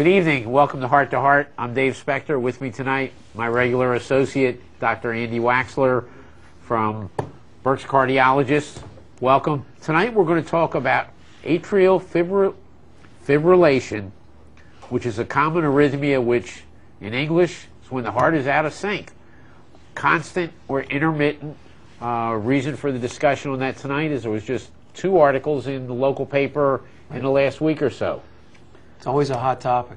Good evening. Welcome to Heart. I'm Dave Spector. With me tonight, my regular associate, Dr. Andy Waxler from Burke's Cardiologist. Welcome. Tonight we're going to talk about atrial fibrillation, which is a common arrhythmia which, in English, is when the heart is out of sync. Constant or intermittent. Reason for the discussion on that tonight is there was just 2 articles in the local paper in the last week or so. It's always a hot topic.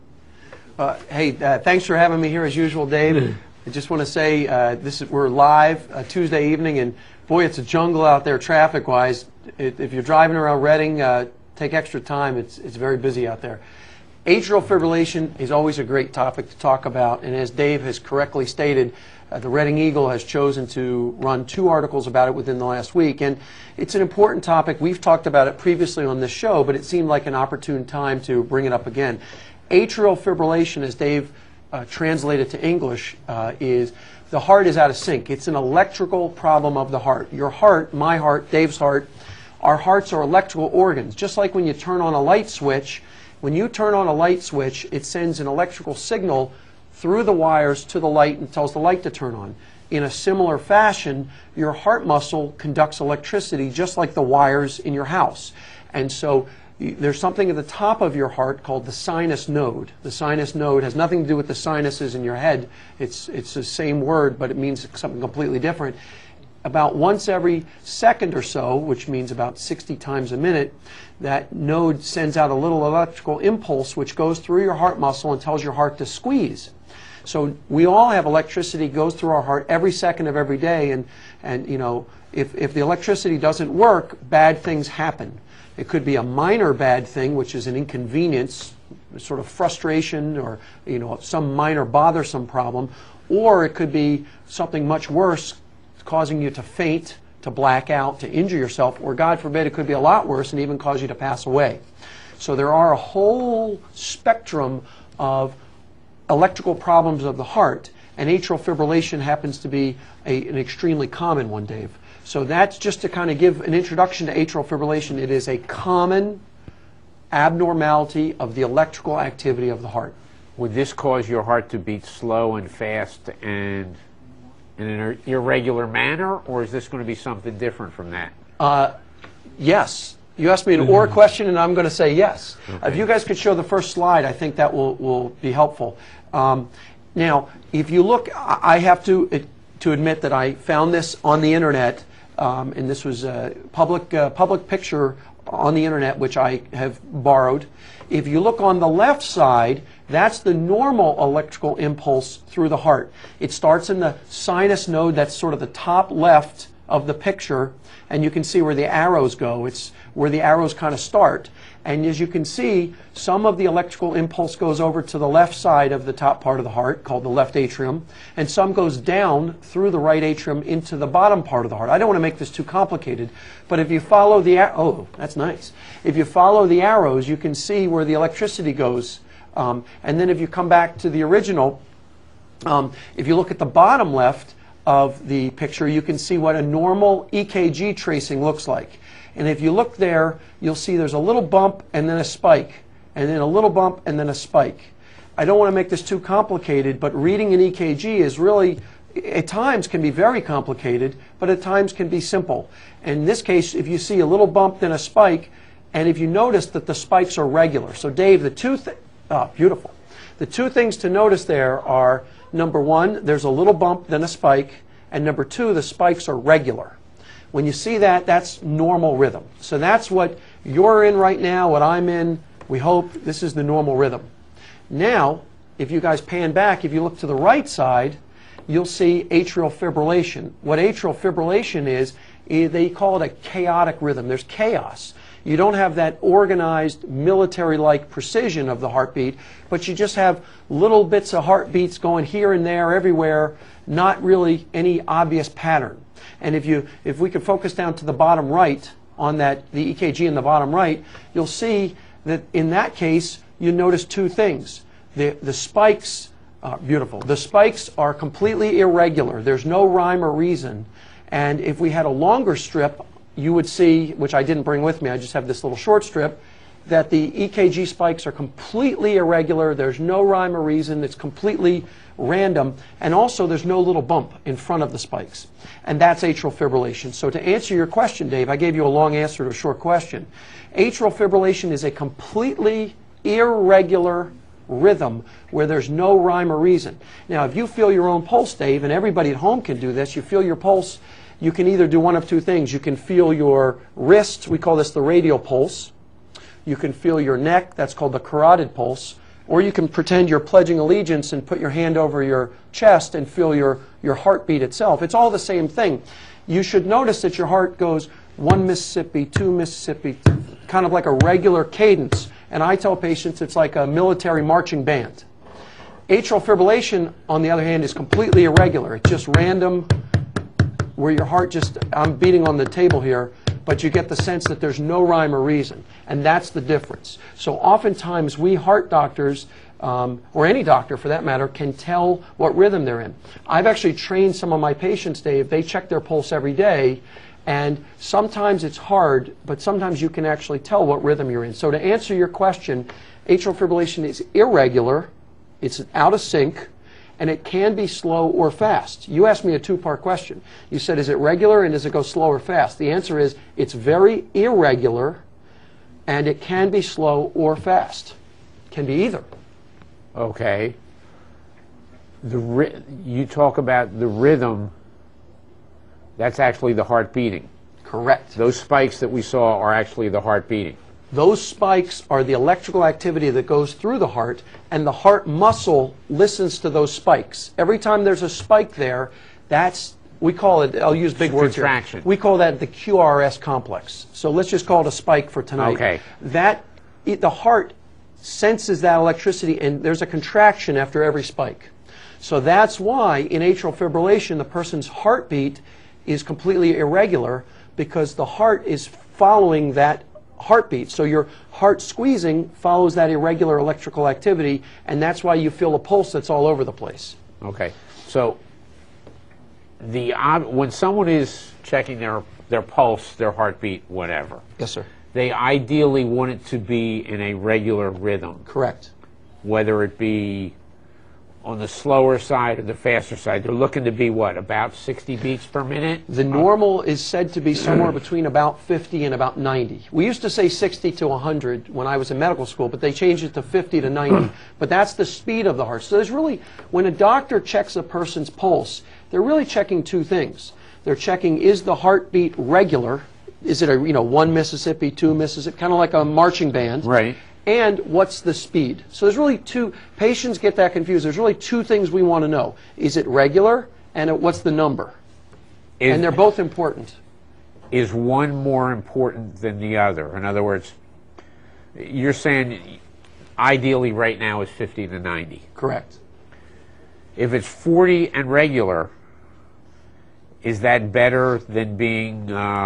Hey, thanks for having me here as usual, Dave. I just want to say we're live Tuesday evening, and boy, it's a jungle out there traffic-wise. If you're driving around Reading, take extra time. It's very busy out there. Atrial fibrillation is always a great topic to talk about, and as Dave has correctly stated, the Reading Eagle has chosen to run 2 articles about it within the last week, and it's an important topic. We've talked about it previously on this show, but it seemed like an opportune time to bring it up again. Atrial fibrillation, as Dave translated to English, is the heart is out of sync. It's an electrical problem of the heart. Your heart, my heart, Dave's heart, our hearts are electrical organs. Just like when you turn on a light switch, when you turn on a light switch, it sends an electrical signal through the wires to the light and tells the light to turn on. In a similar fashion, your heart muscle conducts electricity just like the wires in your house. And so there's something at the top of your heart called the sinus node. The sinus node has nothing to do with the sinuses in your head. It's the same word, but it means something completely different. About once every second or so, which means about 60 times a minute, that node sends out a little electrical impulse which goes through your heart muscle and tells your heart to squeeze. So we all have electricity goes through our heart every second of every day, and you know, if the electricity doesn't work, bad things happen. It could be a minor bad thing, which is an inconvenience, sort of frustration, or you know, some minor bothersome problem, or it could be something much worse, causing you to faint, to black out, to injure yourself, or God forbid it could be a lot worse and even cause you to pass away. So there are a whole spectrum of electrical problems of the heart, and atrial fibrillation happens to be an extremely common one, Dave. So that's just to kind of give an introduction to atrial fibrillation. It is a common abnormality of the electrical activity of the heart. Would this cause your heart to beat slow and fast and in an irregular manner, or is this going to be something different from that? Yes. You asked me an or question, and I'm going to say yes. Okay. If you guys could show the first slide, I think that will be helpful. Now, if you look, I have to admit that I found this on the internet, and this was a public picture on the internet, which I have borrowed. If you look on the left side, that's the normal electrical impulse through the heart. It starts in the sinus node, that's sort of the top left of the picture, and you can see where the arrows go. It's where the arrows kind of start. And as you can see, some of the electrical impulse goes over to the left side of the top part of the heart, called the left atrium, and some goes down through the right atrium into the bottom part of the heart. I don't want to make this too complicated, but if you follow the oh, that's nice. If you follow the arrows, you can see where the electricity goes. And then if you come back to the original, if you look at the bottom left of the picture, you can see what a normal EKG tracing looks like. And if you look there, you'll see there's a little bump and then a spike, and then a little bump and then a spike. I don't want to make this too complicated, but reading an EKG is really, at times can be very complicated, but at times can be simple. In this case, if you see a little bump then a spike, and if you notice that the spikes are regular. So Dave, beautiful. The 2 things to notice there are, number 1, there's a little bump then a spike, and number 2, the spikes are regular. When you see that, that's normal rhythm. So that's what you're in right now, what I'm in. We hope this is the normal rhythm. Now, if you guys pan back, if you look to the right side, you'll see atrial fibrillation. What atrial fibrillation is they call it a chaotic rhythm. There's chaos. You don't have that organized military-like precision of the heartbeat, but you just have little bits of heartbeats going here and there, everywhere, not really any obvious pattern. And if we could focus down to the bottom right on that, the EKG in the bottom right, you'll see that in that case, you notice 2 things. The spikes, beautiful. The spikes are completely irregular. There's no rhyme or reason. And if we had a longer strip, you would see, which I didn't bring with me, I just have this little short strip, that the EKG spikes are completely irregular. There's no rhyme or reason. It's completely random. And also, there's no little bump in front of the spikes. And that's atrial fibrillation. So to answer your question, Dave, I gave you a long answer to a short question. Atrial fibrillation is a completely irregular rhythm where there's no rhyme or reason. Now, if you feel your own pulse, Dave, and everybody at home can do this, you feel your pulse, you can either do one of two things. You can feel your wrist, we call this the radial pulse. You can feel your neck, that's called the carotid pulse. Or you can pretend you're pledging allegiance and put your hand over your chest and feel your heartbeat itself. It's all the same thing. You should notice that your heart goes 1 Mississippi, 2 Mississippi, kind of like a regular cadence. And I tell patients it's like a military marching band. Atrial fibrillation, on the other hand, is completely irregular. It's just random, where your heart just, I'm beating on the table here, but you get the sense that there's no rhyme or reason. And that's the difference. So oftentimes we heart doctors, or any doctor for that matter, can tell what rhythm they're in. I've actually trained some of my patients, Dave. They check their pulse every day, and sometimes it's hard, but sometimes you can actually tell what rhythm you're in. So to answer your question, atrial fibrillation is irregular, it's out of sync, and it can be slow or fast. You asked me a two-part question. You said, is it regular and does it go slow or fast? The answer is, it's very irregular, and it can be slow or fast. It can be either. Okay. You talk about the rhythm, that's actually the heart beating. Correct. Those spikes that we saw are actually the heart beating. Those spikes are the electrical activity that goes through the heart, and the heart muscle listens to those spikes. Every time there's a spike there, that's, we call it, I'll use big words contraction. here. We call that the QRS complex. So let's just call it a spike for tonight. Okay. The heart senses that electricity, and there's a contraction after every spike. So that's why in atrial fibrillation, the person's heartbeat is completely irregular, because the heart is following that heartbeat. So your heart squeezing follows that irregular electrical activity, and that's why you feel a pulse that's all over the place. Okay. So when someone is checking their pulse, their heartbeat, whatever, Yes, sir. they ideally want it to be in a regular rhythm. Correct. Whether it be on the slower side or the faster side. They're looking to be, what, about 60 beats per minute? The normal is said to be somewhere between about 50 and about 90. We used to say 60 to 100 when I was in medical school, but they changed it to 50 to 90. But that's the speed of the heart. So there's really, when a doctor checks a person's pulse, they're really checking two things. They're checking, is the heartbeat regular? Is it a, 1 Mississippi, 2 Mississippi, kind of like a marching band? Right. And what's the speed? So there's really two, patients get that confused. There's really two things we want to know. Is it regular, and what's the number? And they're both important. Is one more important than the other? In other words, you're saying ideally right now is 50 to 90. Correct. If it's 40 and regular, is that better than being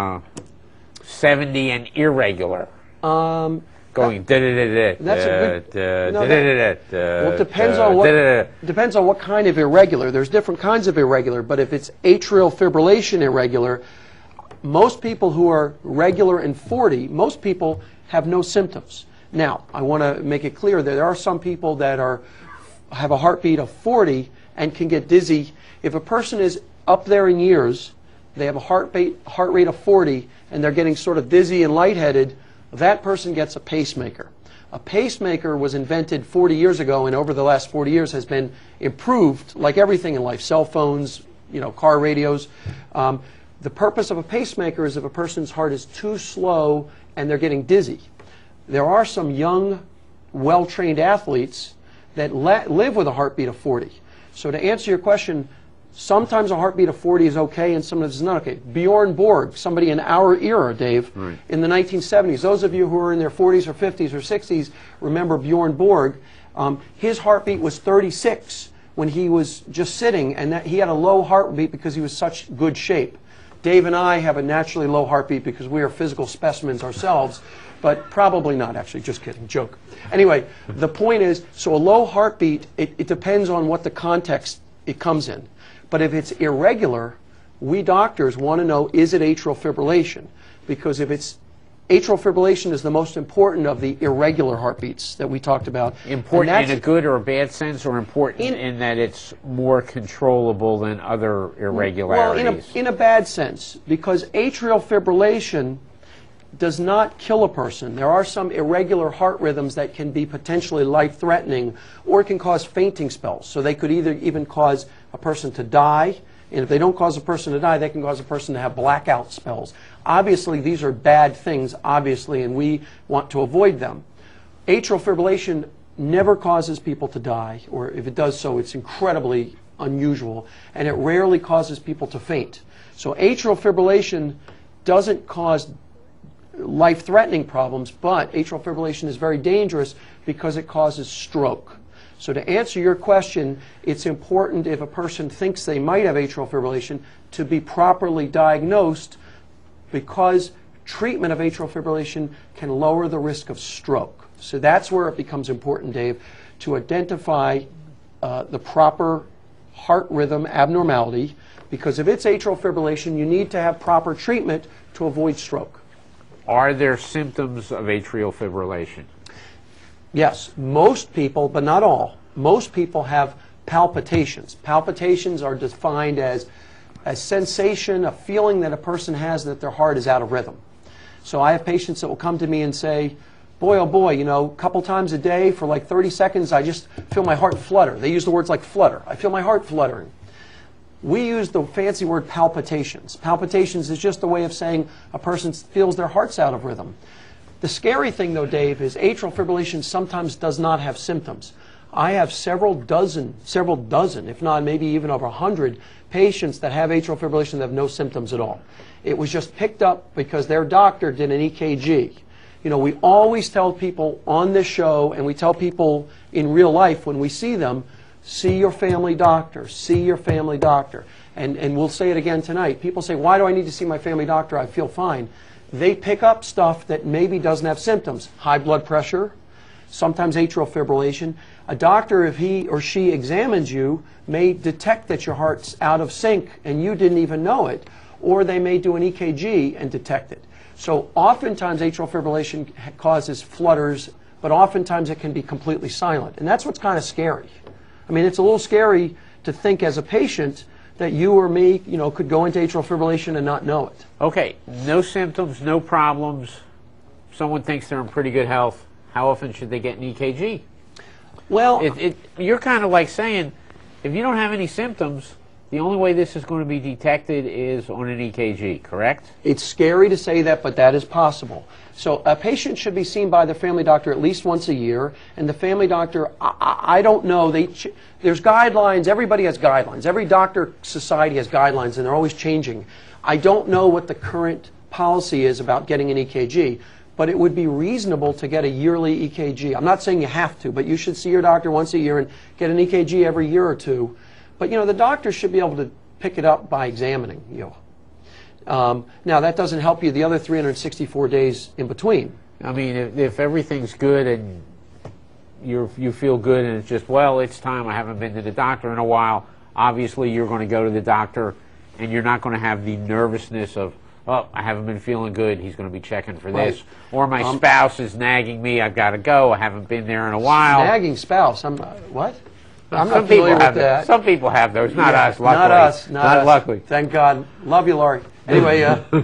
70 and irregular? Going that's a good. Well, it depends on what kind of irregular. There's different kinds of irregular, but if it's atrial fibrillation irregular, most people who are regular in 40, most people have no symptoms. Now, I want to make it clear that there are some people that have a heartbeat of 40 and can get dizzy. If a person is up there in years, they have a heart rate of 40, and they're getting sort of dizzy and lightheaded, that person gets a pacemaker. A pacemaker was invented 40 years ago, and over the last 40 years has been improved, like everything in life, cell phones, car radios. The purpose of a pacemaker is if a person's heart is too slow and they're getting dizzy. There are some young, well-trained athletes that live with a heartbeat of 40. So to answer your question, sometimes a heartbeat of 40 is okay, and sometimes it's not okay. Bjorn Borg, somebody in our era, Dave, right, in the 1970s. Those of you who are in their 40s or 50s or 60s remember Bjorn Borg. His heartbeat was 36 when he was just sitting, and he had a low heartbeat because he was such good shape. Dave and I have a naturally low heartbeat because we are physical specimens ourselves, but probably not, actually. Just kidding. Joke. Anyway, the point is, so a low heartbeat, it depends on what the context it comes in. But if it's irregular, we doctors want to know, is it atrial fibrillation? Because if it's atrial fibrillation is the most important of the irregular heartbeats that we talked about. Important in a good or a bad sense, or important in that it's more controllable than other irregularities? Well, in a bad sense, because atrial fibrillation does not kill a person. There are some irregular heart rhythms that can be potentially life-threatening, or it can cause fainting spells. So they could either even cause a person to die, and if they don't cause a person to die, they can cause a person to have blackout spells. Obviously, these are bad things, obviously, and we want to avoid them. Atrial fibrillation never causes people to die, or if it does so, it's incredibly unusual, and it rarely causes people to faint. So atrial fibrillation doesn't cause life-threatening problems, but atrial fibrillation is very dangerous because it causes stroke. So to answer your question, it's important if a person thinks they might have atrial fibrillation to be properly diagnosed, because treatment of atrial fibrillation can lower the risk of stroke. So that's where it becomes important, Dave, to identify the proper heart rhythm abnormality, because if it's atrial fibrillation, you need to have proper treatment to avoid stroke. Are there symptoms of atrial fibrillation? Yes, most people, but not all, most people have palpitations. Palpitations are defined as a sensation, a feeling that a person has that their heart is out of rhythm. So I have patients that will come to me and say, boy, oh boy, you know, a couple times a day for like 30 seconds, I just feel my heart flutter. They use the words like flutter. I feel my heart fluttering. We use the fancy word palpitations. Palpitations is just a way of saying a person feels their heart's out of rhythm. The scary thing, though, Dave, is atrial fibrillation sometimes does not have symptoms. I have several dozen, if not maybe even over 100 patients that have atrial fibrillation that have no symptoms at all. It was just picked up because their doctor did an EKG. You know, we always tell people on this show, and we tell people in real life when we see them, see your family doctor, see your family doctor. And we'll say it again tonight. People say, why do I need to see my family doctor? I feel fine. They pick up stuff that maybe doesn't have symptoms. High blood pressure, sometimes atrial fibrillation. A doctor, if he or she examines you, may detect that your heart's out of sync and you didn't even know it. Or they may do an EKG and detect it. So oftentimes atrial fibrillation causes flutters, but oftentimes it can be completely silent. And that's what's kind of scary. I mean, it's a little scary to think as a patient that you or me, you know, could go into atrial fibrillation and not know it. Okay, no symptoms, no problems. Someone thinks they're in pretty good health. How often should they get an EKG? Well, you're kind of like saying, if you don't have any symptoms, the only way this is going to be detected is on an EKG, correct? It's scary to say that, but that is possible. So a patient should be seen by their family doctor at least once a year, and the family doctor, I don't know, there's guidelines, everybody has guidelines. Every doctor society has guidelines, and they're always changing. I don't know what the current policy is about getting an EKG, but it would be reasonable to get a yearly EKG. I'm not saying you have to, but you should see your doctor once a year and get an EKG every year or two. But, you know, the doctor should be able to pick it up by examining you. Now, that doesn't help you the other 364 days in between. I mean, if everything's good and you feel good and it's just, well, it's time, I haven't been to the doctor in a while, obviously you're going to go to the doctor and you're not going to have the nervousness of, oh, I haven't been feeling good, he's going to be checking for this. Or my spouse is nagging me, I've got to go, I haven't been there in a while. Nagging spouse, what? I'm not familiar with that. Some people have those, not us, luckily. Not us. Not us. Luckily. Thank God. Love you, Laurie. Anyway,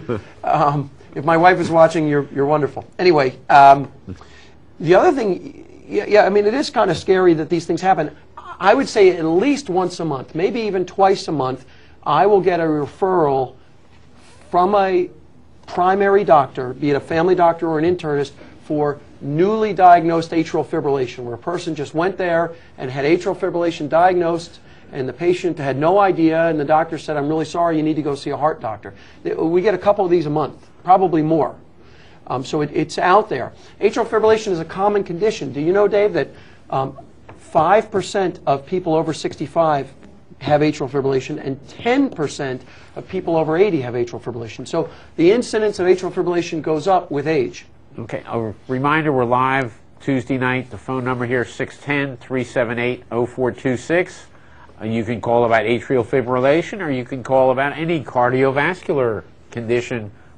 if my wife is watching, you're wonderful. Anyway, the other thing, yeah, I mean, it is kind of scary that these things happen. I would say at least once a month, maybe even twice a month, I will get a referral from a primary doctor, be it a family doctor or an internist, for newly diagnosed atrial fibrillation, where a person just went there and had atrial fibrillation diagnosed, and the patient had no idea, and the doctor said, I'm really sorry, you need to go see a heart doctor. We get a couple of these a month, probably more. So it's out there. Atrial fibrillation is a common condition. Do you know, Dave, that 5% of people over 65 have atrial fibrillation, and 10% of people over 80 have atrial fibrillation. So the incidence of atrial fibrillation goes up with age. Okay, a reminder, we're live Tuesday night. The phone number here is 610-378-0426. You can call about atrial fibrillation, or you can call about any cardiovascular condition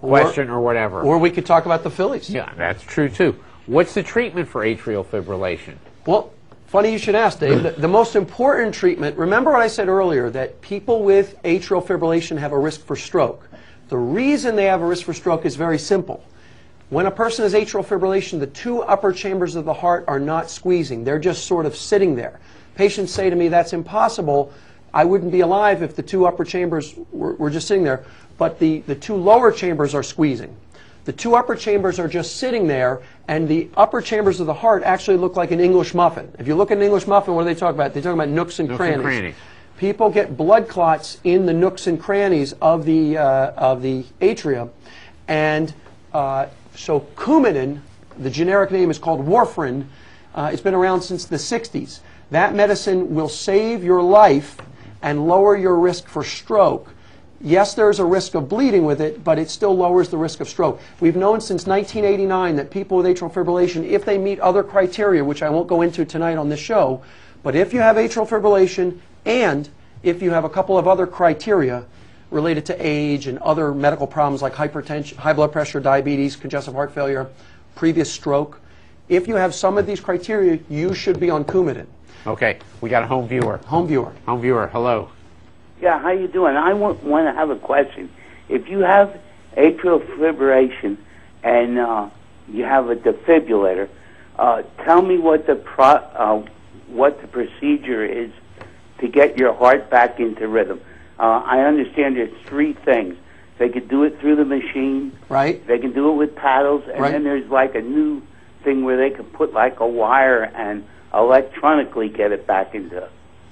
question or whatever. Or we could talk about the Phillies. Yeah, that's true too. What's the treatment for atrial fibrillation? Well, funny you should ask, Dave. The most important treatment, remember what I said earlier, that people with atrial fibrillation have a risk for stroke. The reason they have a risk for stroke is very simple. When a person has atrial fibrillation, the two upper chambers of the heart are not squeezing. They're just sort of sitting there. Patients say to me, that's impossible. I wouldn't be alive if the two upper chambers were just sitting there. But the two lower chambers are squeezing. The two upper chambers are just sitting there, and the upper chambers of the heart actually look like an English muffin. If you look at an English muffin, what do they talk about? They talk about nooks and crannies. People get blood clots in the nooks and crannies of the atria, and so Coumadin, the generic name is called warfarin. It's been around since the 60s. That medicine will save your life and lower your risk for stroke. Yes, there's a risk of bleeding with it, but it still lowers the risk of stroke. We've known since 1989 that people with atrial fibrillation, if they meet other criteria, which I won't go into tonight on this show, but if you have atrial fibrillation and if you have a couple of other criteria related to age and other medical problems like hypertension, high blood pressure, diabetes, congestive heart failure, previous stroke, if you have some of these criteria, you should be on Coumadin. Okay, we got a home viewer. Home viewer. Home viewer, hello. Yeah, how you doing? I want to have a question. If you have atrial fibrillation and you have a defibrillator, tell me what the procedure is to get your heart back into rhythm. I understand there's three things. They could do it through the machine. Right. They can do it with paddles, and then there's like a new thing where they can put like a wire and electronically get it back into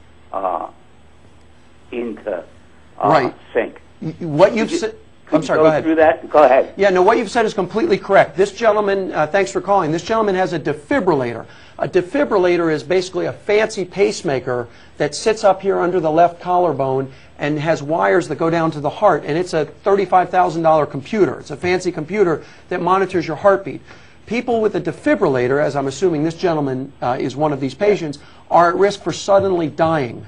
sync. What you've said. I'm sorry, go ahead. Through that? Go ahead. Yeah, no, what you've said is completely correct. This gentleman, thanks for calling, this gentleman has a defibrillator. A defibrillator is basically a fancy pacemaker that sits up here under the left collarbone and has wires that go down to the heart, and it's a $35,000 computer. It's a fancy computer that monitors your heartbeat. People with a defibrillator, as I'm assuming this gentleman is one of these patients, are at risk for suddenly dying.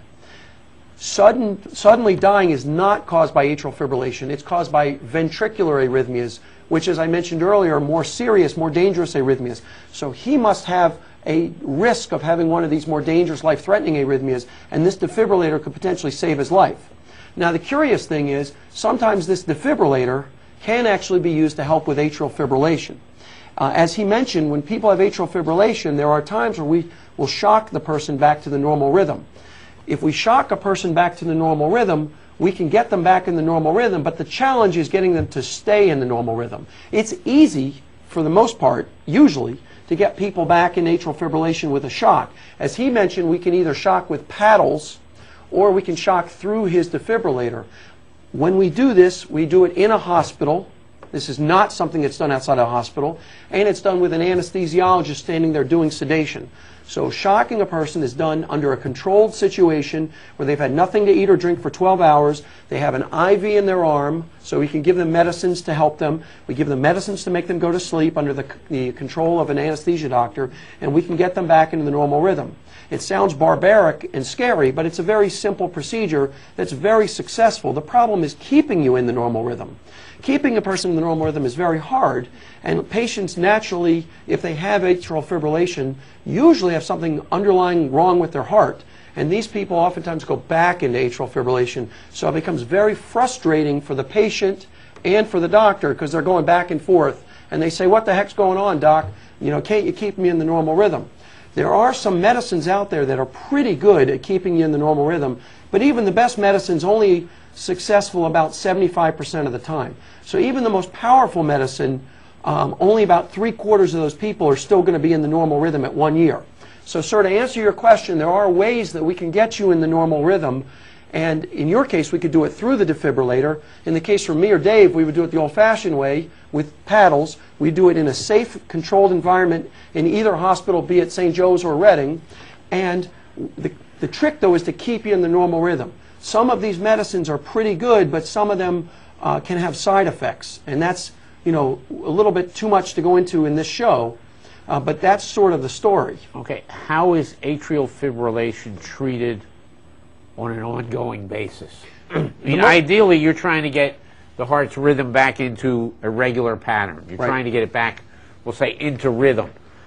Suddenly dying is not caused by atrial fibrillation. It's caused by ventricular arrhythmias, which, as I mentioned earlier, are more serious, more dangerous arrhythmias. So he must have a risk of having one of these more dangerous, life-threatening arrhythmias, and this defibrillator could potentially save his life. Now, the curious thing is, sometimes this defibrillator can actually be used to help with atrial fibrillation. As he mentioned, when people have atrial fibrillation, there are times where we will shock the person back to the normal rhythm. If we shock a person back to the normal rhythm, we can get them back in the normal rhythm, but the challenge is getting them to stay in the normal rhythm. It's easy, for the most part, usually, to get people back in atrial fibrillation with a shock. As he mentioned, we can either shock with paddles or we can shock through his defibrillator. When we do this, we do it in a hospital. This is not something that's done outside a hospital, and it's done with an anesthesiologist standing there doing sedation. So shocking a person is done under a controlled situation where they've had nothing to eat or drink for 12 hours. They have an IV in their arm, so we can give them medicines to help them. We give them medicines to make them go to sleep under the control of an anesthesia doctor, and we can get them back into the normal rhythm. It sounds barbaric and scary, but it's a very simple procedure that's very successful. The problem is keeping you in the normal rhythm. Keeping a person in the normal rhythm is very hard, and patients naturally, if they have atrial fibrillation, usually have something underlying wrong with their heart, and these people oftentimes go back into atrial fibrillation, so it becomes very frustrating for the patient and for the doctor because they're going back and forth, and they say, what the heck's going on, doc? You know, can't you keep me in the normal rhythm? There are some medicines out there that are pretty good at keeping you in the normal rhythm, but even the best medicine's only successful about 75% of the time. So even the most powerful medicine, only about 3/4 of those people are still going to be in the normal rhythm at 1 year. So, sir, to answer your question, there are ways that we can get you in the normal rhythm, and in your case, we could do it through the defibrillator. In the case for me or Dave, we would do it the old-fashioned way with paddles. We do it in a safe, controlled environment in either hospital, be it St. Joe's or Reading. And the trick, though, is to keep you in the normal rhythm. Some of these medicines are pretty good, but some of them can have side effects, and that's, you know, a little bit too much to go into in this show, but that's sort of the story. Okay, how is atrial fibrillation treated on an ongoing basis? I mean, ideally, you're trying to get the heart's rhythm back into a regular pattern. You're Right. trying to get it back, we'll say, into rhythm.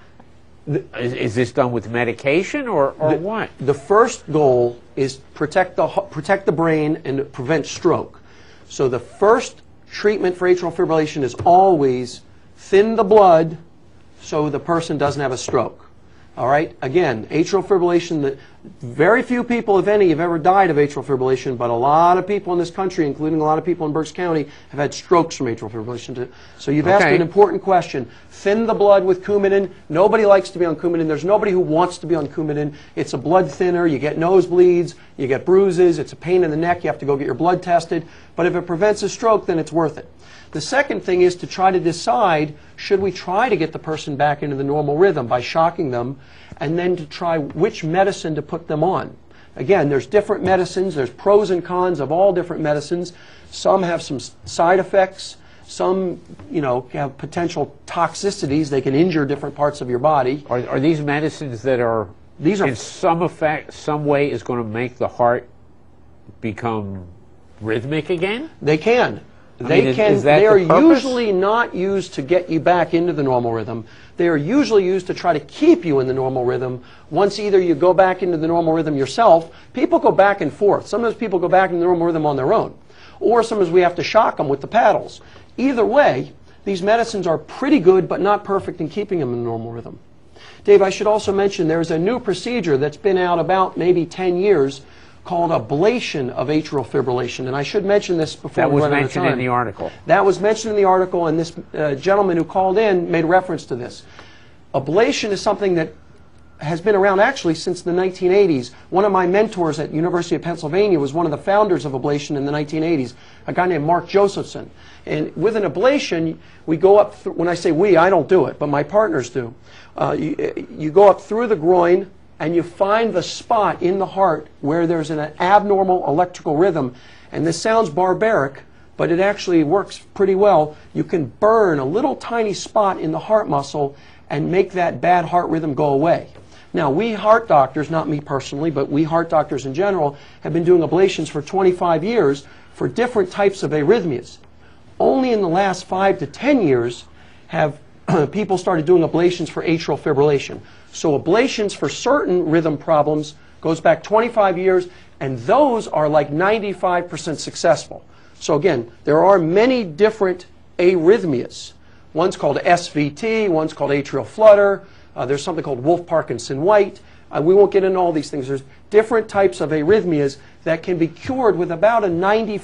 Is this done with medication or what? The first goal is protect the brain and prevent stroke. So the first treatment for atrial fibrillation is always thin the blood so the person doesn't have a stroke. All right? Again, atrial fibrillation, very few people, if any, have ever died of atrial fibrillation, but a lot of people in this country, including a lot of people in Berks County, have had strokes from atrial fibrillation. So you've asked an important question. Thin the blood with Coumadin. Nobody likes to be on Coumadin. There's nobody who wants to be on Coumadin. It's a blood thinner. You get nosebleeds. You get bruises. It's a pain in the neck. You have to go get your blood tested. But if it prevents a stroke, then it's worth it. The second thing is to try to decide, should we try to get the person back into the normal rhythm by shocking them, and then to try which medicine to put them on. Again, there's different medicines. There's pros and cons of all different medicines. Some have some side effects. Some, have potential toxicities. They can injure different parts of your body. Are these medicines that are in some way is going to make the heart become rhythmic again? They can. Is that They are the purpose? usually not used to get you back into the normal rhythm. They are usually used to try to keep you in the normal rhythm. Once either you go back into the normal rhythm yourself, people go back and forth. Sometimes people go back into the normal rhythm on their own. Or sometimes we have to shock them with the paddles. Either way, these medicines are pretty good but not perfect in keeping them in the normal rhythm. Dave, I should also mention there's a new procedure that's been out about maybe 10 years called ablation of atrial fibrillation. And I should mention this before That we was run out of mentioned time. in the article. That was mentioned in the article, and this gentleman who called in made reference to this. Ablation is something that has been around actually since the 1980s. One of my mentors at University of Pennsylvania was one of the founders of ablation in the 1980s, a guy named Mark Josephson. And with an ablation, we go up, when I say we, I don't do it, but my partners do. You go up through the groin, and you find the spot in the heart where there's an abnormal electrical rhythm. And this sounds barbaric, but it actually works pretty well. You can burn a little tiny spot in the heart muscle and make that bad heart rhythm go away. Now, we heart doctors, not me personally, but we heart doctors in general, have been doing ablations for 25 years for different types of arrhythmias. Only in the last 5 to 10 years have people started doing ablations for atrial fibrillation. So ablations for certain rhythm problems goes back 25 years, and those are like 95% successful. So again, there are many different arrhythmias. One's called SVT, one's called atrial flutter, there's something called Wolff-Parkinson-White. We won't get into all these things. There's different types of arrhythmias that can be cured with about a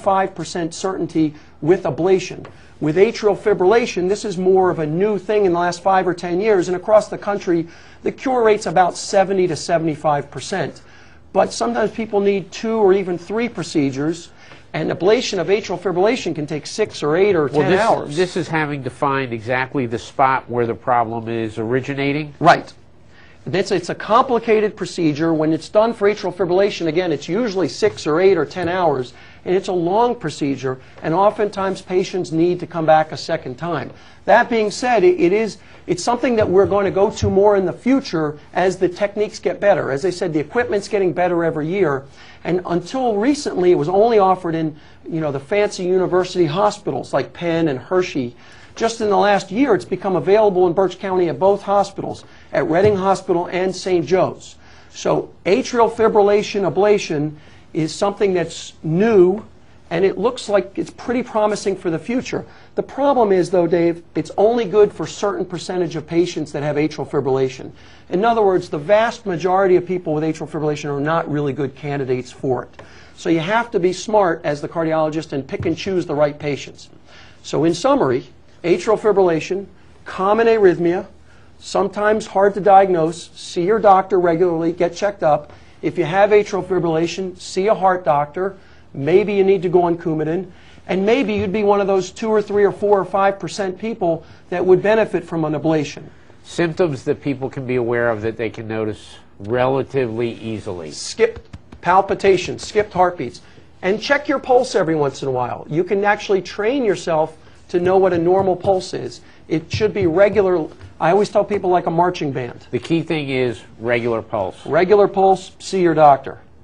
95% certainty with ablation. With atrial fibrillation, this is more of a new thing in the last 5 or 10 years, and across the country, the cure rate's about 70 to 75%. But sometimes people need 2 or even 3 procedures, and ablation of atrial fibrillation can take 6 or 8 or 10 hours. This is having to find exactly the spot where the problem is originating? Right. It's a complicated procedure. When it's done for atrial fibrillation, again, it's usually 6 or 8 or 10 hours, and it's a long procedure, and oftentimes patients need to come back a second time. That being said, it's something that we're going to go to more in the future as the techniques get better. As I said, the equipment's getting better every year, and until recently, it was only offered in the fancy university hospitals like Penn and Hershey. Just in the last year, it's become available in Berks County at both hospitals, at Reading Hospital and St. Joe's. So atrial fibrillation ablation is something that's new, and it looks like it's pretty promising for the future. The problem is, though, Dave, it's only good for a certain percentage of patients that have atrial fibrillation. In other words, the vast majority of people with atrial fibrillation are not really good candidates for it. So you have to be smart as the cardiologist and pick and choose the right patients. So in summary, atrial fibrillation, common arrhythmia, sometimes hard to diagnose. See your doctor regularly, get checked up. If you have atrial fibrillation, see a heart doctor. Maybe you need to go on Coumadin. And maybe you'd be one of those 2 or 3 or 4 or 5% people that would benefit from an ablation. Symptoms that people can be aware of that they can notice relatively easily. Skipped palpitations, skipped heartbeats. And check your pulse every once in a while. You can actually train yourself to know what a normal pulse is. It should be regular. I always tell people like a marching band. The key thing is regular pulse. Regular pulse, see your doctor.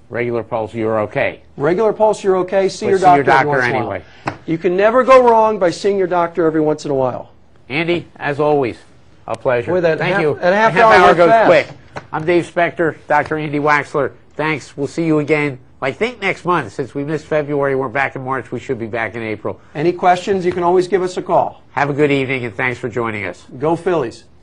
Regular pulse, you're okay. Regular pulse, you're okay. See your see your doctor every doctor once in a anyway. while. You can never go wrong by seeing your doctor every once in a while. Andy, as always, a pleasure. Boy, that Thank half- you. that half The hour went goes fast. quick. I'm Dave Spector, Dr. Andy Waxler. Thanks. We'll see you again, I think, next month. Since we missed February, we're back in March. We should be back in April. Any questions, you can always give us a call. Have a good evening, and thanks for joining us. Go Phillies.